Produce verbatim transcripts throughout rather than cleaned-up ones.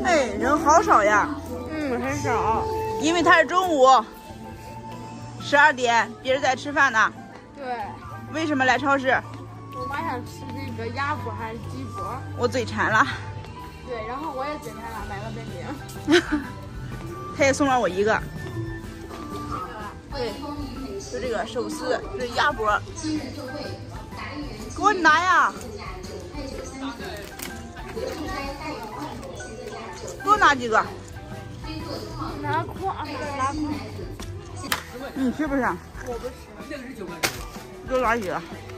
哎，人好少呀。 嗯，很少。 因为它是中午十二点，别人在吃饭呢。 对。 为什么来超市？ 我妈想吃那个鸭脖还是鸡脖？ 我嘴馋了。 对，然后我也嘴馋了，买了杯饼。 他也送了我一个。对，就这个手撕，这是鸭脖。给我拿呀！多拿几个。 拿筐，拿筐。 你吃不吃？ 我不吃。 多拿几个。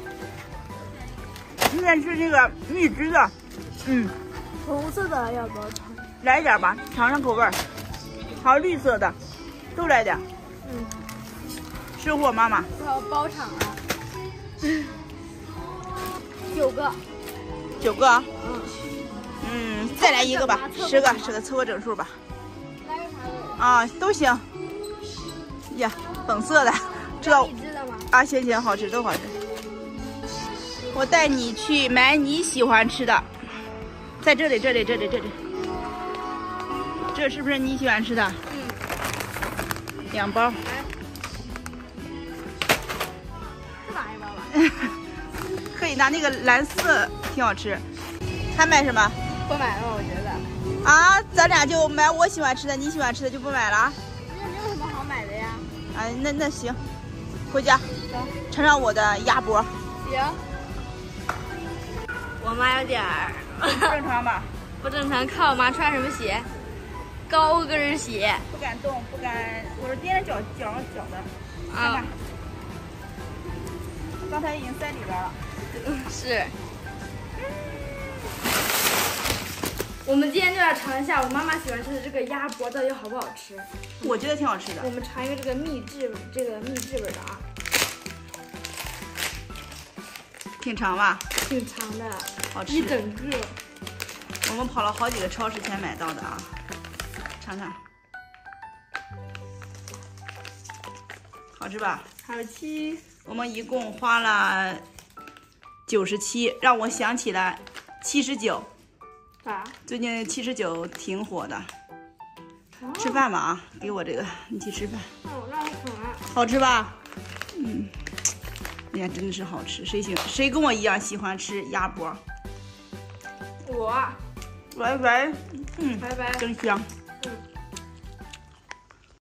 今天吃这个蜜汁的，嗯， 红色的要不要尝？ 来一点吧，尝尝口味儿。还有绿色的，都来点。 嗯， 吃货妈妈。 要包场啊。九个。 九个。嗯。嗯，再来一个吧，十个，十个凑个整数吧。 来个啥的？ 啊，都行。呀，粉色的，这个啊，行行，好吃，都好吃。我带你去买你喜欢吃的，在这里，这里，这里，这里。这是不是你喜欢吃的？嗯。两包。 是哪一包吧？ 可以拿那个蓝色，挺好吃。还买什么？ 不买了，我觉得。 啊，咱俩就买我喜欢吃的，你喜欢吃的就不买了。 也没有什么好买的呀。 哎，那那行，回家。 走。 尝尝我的鸭脖。 行。我妈有点儿不正常吧？ 不正常，看我妈穿什么鞋，高跟鞋， 不敢动，不敢，我是踮着脚脚脚的。看看，刚才已经塞里边了。 嗯，是。我们今天就要尝一下我妈妈喜欢吃的这个鸭脖到底好不好吃。 我觉得挺好吃的。 我们尝一个这个秘制，这个秘制味的啊。 挺长吧？ 挺长的， 好吃。 一整个。 我们跑了好几个超市才买到的啊，尝尝，好吃吧？ 好吃。 我们一共花了九十七，让我想起了七十九。 啊？最近七十九挺火的。哦、吃饭吧啊！给我这个，你去吃饭。 哦，那我可爱。 好吃吧？嗯。哎呀，真的是好吃！谁喜谁跟我一样喜欢吃鸭脖？ 我。 拜拜。嗯， 拜拜。 真香。